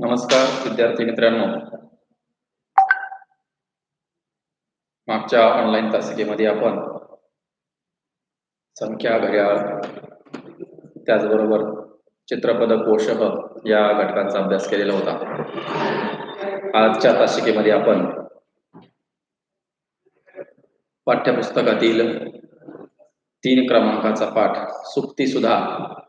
नमस्कार विद्यार्थी मित्रांनो, मागच्या ऑनलाईन तासिकेमध्ये आपण संख्या, घड्याळ, त्याचबरोबर चित्रपद, कोशः या घटकांचा अभ्यास केलेला होता. आजच्या तासिकेमध्ये आपण पाठ्यपुस्तकातील 3 क्रमांकाचा पाठ सुक्ती सुधा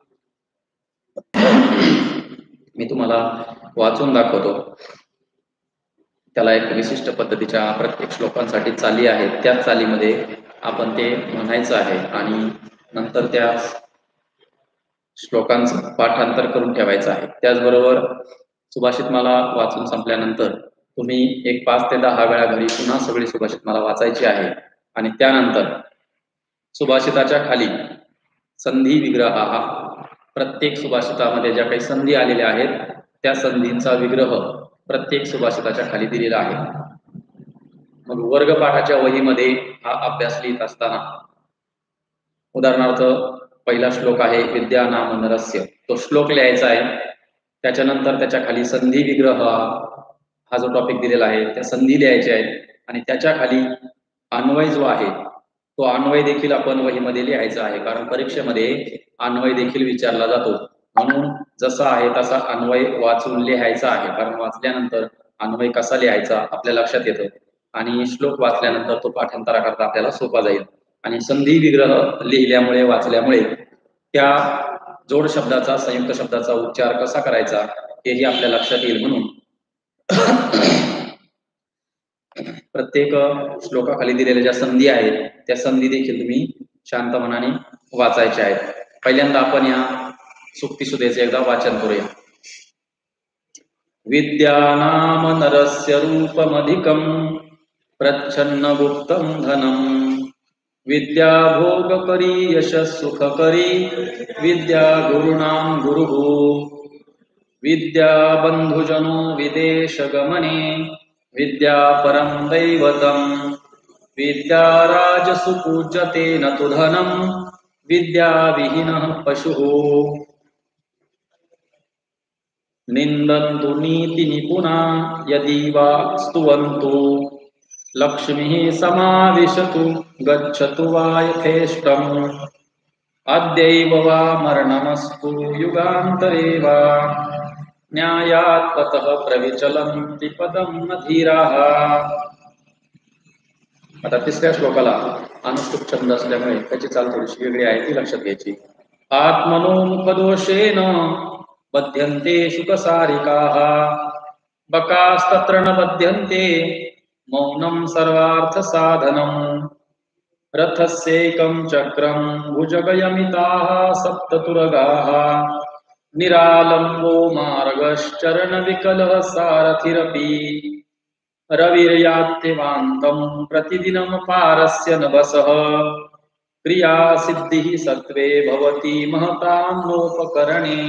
मी तुम्हाला वाचून दाखवतो. त्याला एक विशिष्ट पद्धतीच्या प्रत्येक श्लोकांसाठी चाली आहेत. त्या चालीमध्ये आपण ते म्हणायचं आहे आणि नंतर त्या श्लोकांचं पाठांतर करून ठेवायचं आहे. त्याचबरोबर सुभाषितमाला वाचून संपल्यानंतर तुम्ही एक 5 ते 10 वेळा घरी पुन्हा सगळी सुभाषितमाला वाचायची आहे आणि त्यानंतर सुभाषिताच्या खाली संधी विग्रह, प्रत्येक सुभाषितामध्ये ज्या काही संधी आलेल्या आहेत त्या संधींचा विग्रह प्रत्येक सुभाषिताच्या खाली दिलेला आहे. मग वर्गपाठाच्या वहीमध्ये हा अभ्यास लिहित असताना उदाहरणार्थ पहिला श्लोक आहे विद्या नाम नरस्य, तो श्लोक लिहायचा आहे. त्याच्यानंतर त्याच्या खाली संधी विग्रह हा जो टॉपिक दिलेला आहे त्या संधी लिहायच्या आहेत आणि त्याच्या खाली अन्वय जो आहे तो अन्वय देखील आपण वहीमध्ये लिहायचा आहे, कारण परीक्षेमध्ये अन्वय देखील विचारला जातो. म्हणून जसा आहे तसा अन्वय वाचून लिहायचा आहे, कारण वाचल्यानंतर अन्वय कसा लिहायचा आपल्या लक्षात येतं आणि श्लोक वाचल्यानंतर तो पाठांतराकरता आपल्याला सोपा जाईल. आणि संधी विग्रह लिहिल्यामुळे वाचल्यामुळे त्या जोड शब्दाचा, संयुक्त शब्दाचा उच्चार कसा करायचा हेही आपल्या लक्षात येईल. म्हणून प्रत्येक श्लोकाखाली दिलेल्या ज्या संधी आहेत त्या संधी देखील तुम्ही शांत मनाने वाचायच्या आहेत. पहिल्यांदा आपण या सुक्ती सुधेचे एकदा वाचन करूया. विद्या नाम नरस्य रूपमधिकं प्रच्छन्न गुप्तं धनम्, विद्या भोगकरी यशः सुखकरी, विद्या गुरुणां गुरुः, विद्या बंधुजनो विदेश गमने, विद्या परं दैवतम्, विद्या राजसु पूज्यते न तु धनम्, विद्या विहीनः पशुः, निन्दन्तु नीति निपुणा यदि वा स्तुवन्तु, लक्ष्मीः समाविशतु गच्छतु वा यथेष्टम्, अद्यैव वा मरणमस्तु युगान्तरे वा, न्यायात् ततः प्रविचलन्ति पदं न धीराः. आता तिसऱ्या श्लोकाला अनुष्टुप छंद असल्यामुळे त्याची चाल थोडीशी वेगळी आहे, ती लक्षात घ्यायची. आत्मनोमुपदोषेन बध्यन्ते शुकसारिकाः, बकास्तत्र न बध्यन्ते मौनं सर्वार्थ साधनम्, रथस्यैकं चक्रं भुजगयमिताः सप्ततुरगाः, निरालम्बो मार्गश्चरण विकलः सारथिरपि, रविर्यात्यवान्तं प्रतिदिनं पारस्य नभसः, क्रिया सिद्धिः सत्त्वे भवति महतां नोपकरणे,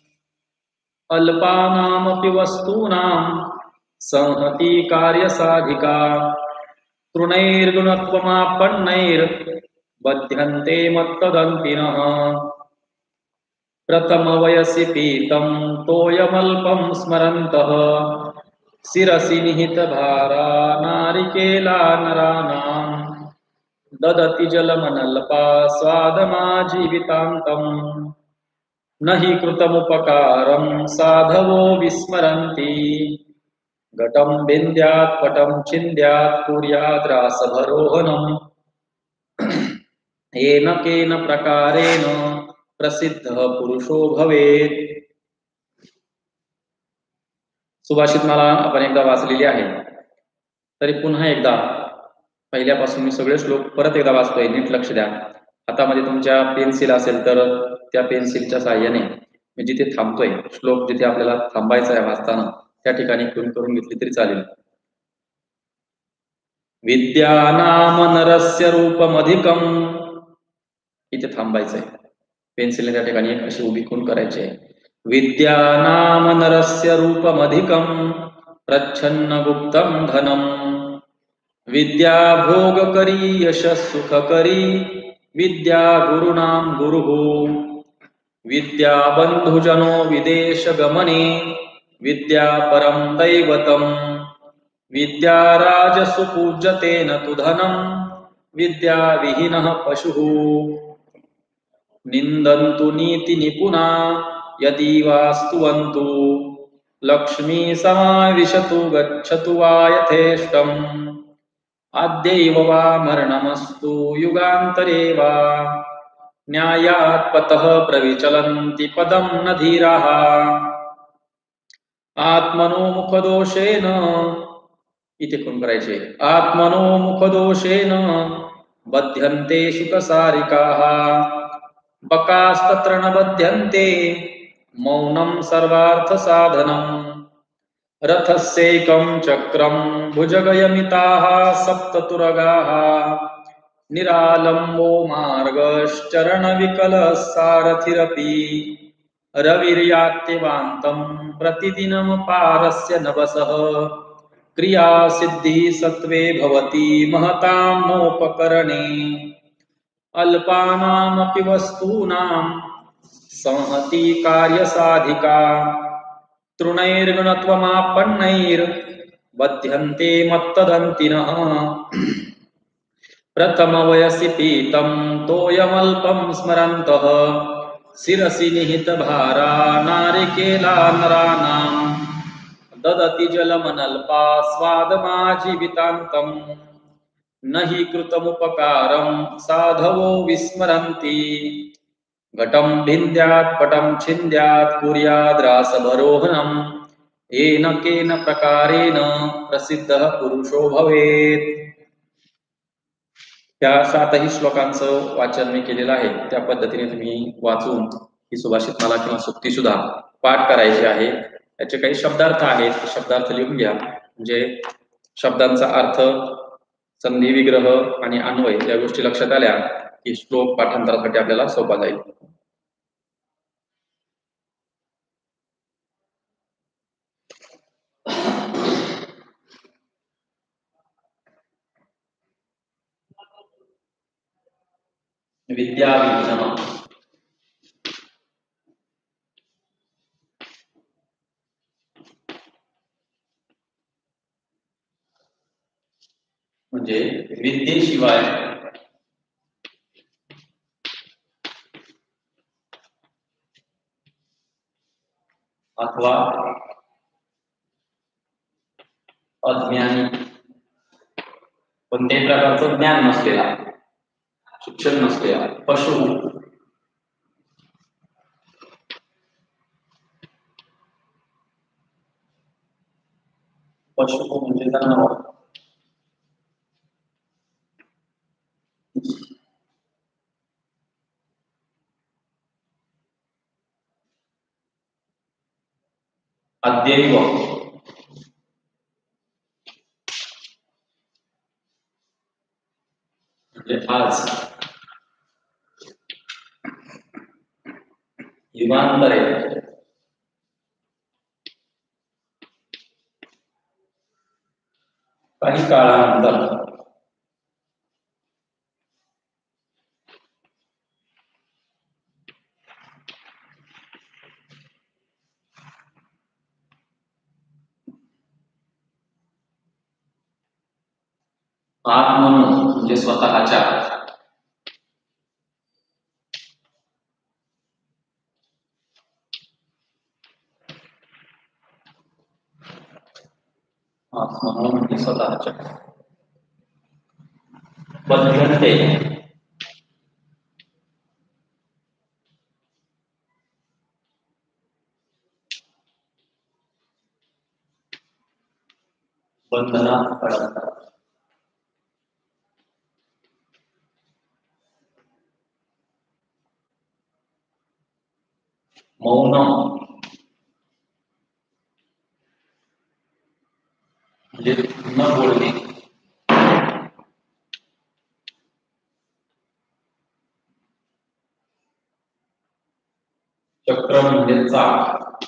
अल्पानामपि वस्तूनां संहति कार्यसाधिका, तृणैर्गुणत्वमापन्नैर्बध्यन्ते मत्तदन्तिनः, प्रथमवयसि पीतं तोयमल्पं स्मरन्तः, शिरसि निहितभारा नारिकेला नराणां, ददति जलमनल्पा स्वादमाजीवितान्तम्, न हि कृतमुपकारं साधवो विस्मरन्ति, घटं विन्द्यात् पटं छिन्द्यात् कुर्याद्रासभरोहणम्, येन केन प्रकारेण प्रसिद्धः पुरुषो भवेत्. सुभाषितमाला आपण एकदा वाचलेली आहे, तरी पुन्हा एकदा पहिल्यापासून मी सगळे श्लोक परत एकदा वाचतोय, नीट लक्ष द्या. हातामध्ये तुमच्या पेन्सिल असेल तर त्या पेन्सिलच्या साहाय्याने मी जिथे थांबतोय, श्लोक जिथे आपल्याला थांबायचा आहे वाचताना त्या ठिकाणी खून करून घेतली तरी चालेल. विद्या नाम नरस्य रूपमधिकं, इथे थांबायचंय, पेन्सिलने त्या ठिकाणी एक अशी उभी खून करायची आहे. विद्या नाम नरस्य रूपमधिकं प्रच्छन्न गुप्तं धनम्, विद्या भोगकरी यशः सुखकरी, विद्या गुरुणां गुरुः, विद्या बंधुजनो विदेश गमने, विद्या परं दैवतम् विद्याराजसु पूज्यते न तु धनं विद्याविहीनः पशुः निन्दन्तु नीतिनिपुणा यदि वा स्तुवन्तु लक्ष्मी समाविशतु गच्छतु वा यथेष्टम् अद्यैव वा मरणमस्तु युगान्तरे वा न्यायात् पतः प्रविचलन्ति पदं न धीराः आत्मनो मुखदोषेण इथे कोण करायचे आत्मनो मुखदोषेण बध्यन्ते शुकसारिकाः बकास्तत्र न बध्यन्ते मौनं सर्वार्थसाधनम् रथस्यैकं चक्रं भुजगयमिताः सप्ततुरगाः निरालम्बो मार्गश्चरणविकलः सारथिरपि रविर्यात्यवान्तं प्रतिदिनमपारस्य नवसः क्रियासिद्धिः सत्त्वे भवति महतां नोपकरणे अल्पानामपि वस्तूनां संहति कार्यसाधिका तृणैर्गुणत्वमापन्नैर्बध्यन्ते मत्तदन्तिनः प्रथमवयसि पीतं तोयमल्पं स्मरन्तः शिरसि निहितभारा नारिकेला नराणां ददति जलमनल्पा स्वादमाजीवितान्तम् न हि कृतमुपकारं साधवो विस्मरन्ति घटं भिन्द्यात् पटं छिन्द्यात् कुर्याद्रासभरोहणम् येन केन प्रकारेण प्रसिद्धः पुरुषो भवेत्। त्या 7ही श्लोकांचं वाचन मी केलेलं आहे त्या पद्धतीने तुम्ही वाचून ही सुभाषितमाला किंवा सुक्ती सुद्धा पाठ करायची आहे। याचे काही शब्दार्थ आहेत शब्दार्थ लिहून घ्या म्हणजे शब्दांचा अर्थ संधी विग्रह आणि अन्वय या गोष्टी लक्षात आल्या की श्लोक पाठांतरासाठी आपल्याला सोपा जाईल। विद्याविहीन म्हणजे विद्येशिवाय अथवा अज्ञानी कोणत्याही प्रकारचं ज्ञान नसलेला शिक्षण नसलेला पशु पशु म्हणजे जनावर अद्यैव म्हणजे आज युगांतरे काही काळानंतर आत्मनो म्हणजे स्वतःच्या आत्मनो म्हणजे स्वतःच्या बंधनते बंधनात पडतात मौनम म्हणजे न बोलणे चक्र म्हणजे चाक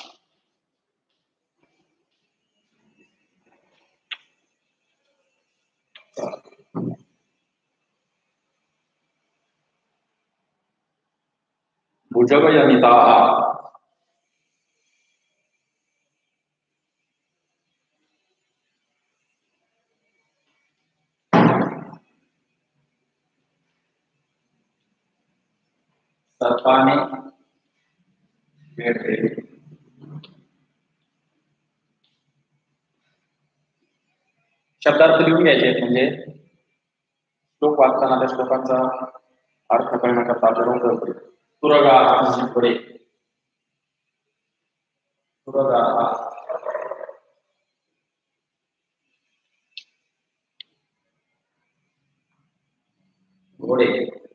भुजगयमिताः सर्पाने वेढले. शब्दार्थ लिहून घ्यायचे म्हणजे श्लोक वाचताना त्या श्लोकांचा अर्थ कळण्याकरता आपल्याला मदत होते. तुरगा म्हणजे घोडे. तुरगा घोडे.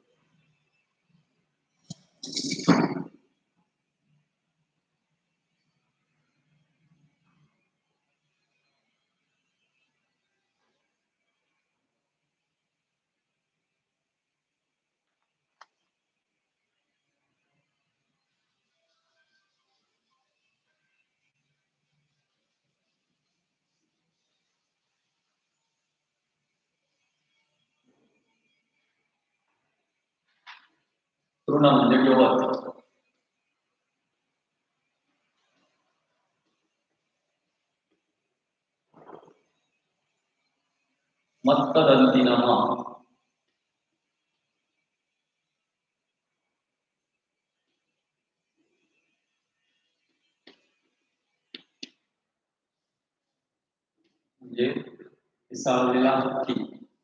तृण म्हणजे गवत. मत्तदंतिनः म्हणजे विसावलेला हत्ती.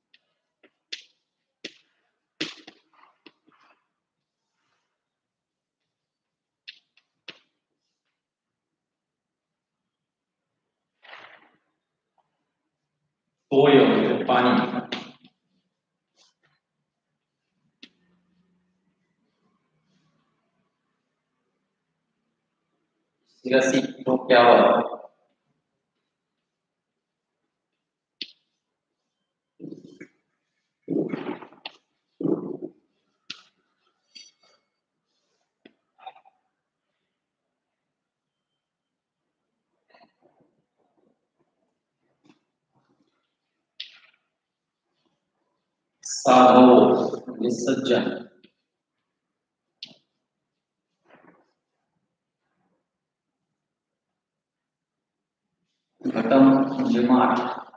तोय म्हणजे पाणी. शिरसी डोक्यावर. साधो म्हणजे सज्जन. घटम म्हणजे माठ.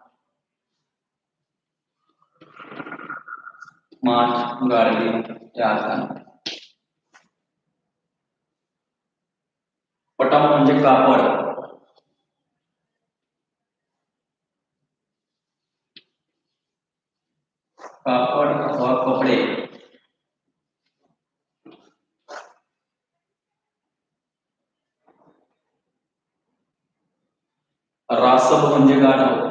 माठ गाळली या अर्थाने. पटम म्हणजे कापड. कापड अथवा कपडे. रासब म्हणजे गाणं.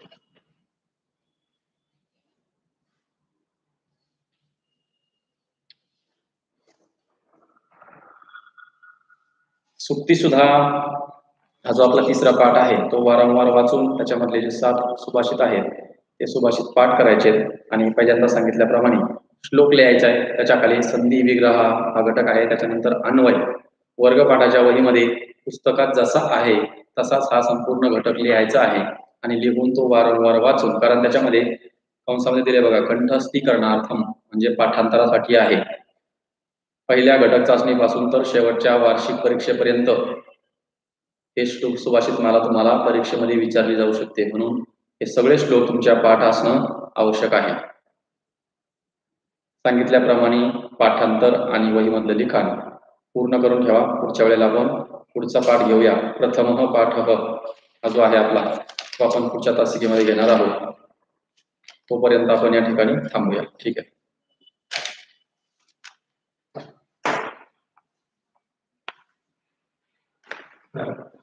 सुक्ती सुद्धा हा जो आपला तिसरा पाठ आहे तो वारंवार वाचून त्याच्यामधले जे 7 सुभाषित आहेत ते सुभाषित पाठ करायचे आणि पहिल्यांदा सांगितल्याप्रमाणे श्लोक लिहायचा आहे. त्याच्या खाली संधी विग्रह हा घटक आहे. त्याच्यानंतर अन्वय. वर्गपाठाच्या वहीमध्ये पुस्तकात जसा आहे तसाच हा संपूर्ण घटक लिहायचा आहे आणि लिहून तो वारंवार वाचून, कारण त्याच्यामध्ये कंसामध्ये दिले बघा कंठस्थीकरणार्थम म्हणजे पाठांतरासाठी आहे. पहिल्या घटक चाचणीपासून तर शेवटच्या वार्षिक परीक्षेपर्यंत हे श्लोक सुभाषित माला तुम्हाला परीक्षेमध्ये विचारली जाऊ शकते. म्हणून हे सगळे श्लोक तुमच्या पाठ असणं आवश्यक आहे. सांगितल्याप्रमाणे पाठांतर आणि वहीमधलं लिखाण पूर्ण करून ठेवा. पुढच्या वेळेला आपण पुढचा पाठ घेऊया. प्रथमः पाठः हा जो आहे आपला तो आपण पुढच्या तासिकेमध्ये घेणार आहोत. तोपर्यंत आपण या ठिकाणी थांबूया. ठीक आहे.